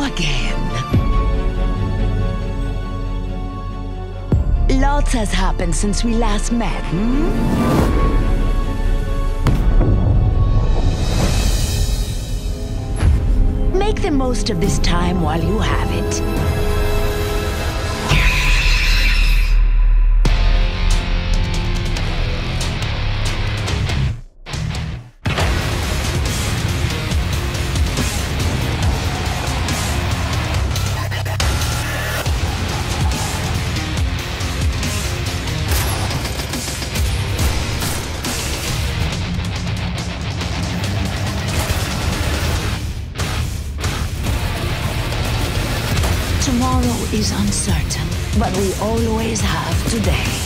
again. Lots has happened since we last met, Make the most of this time while you have it. Tomorrow is uncertain, but we always have today.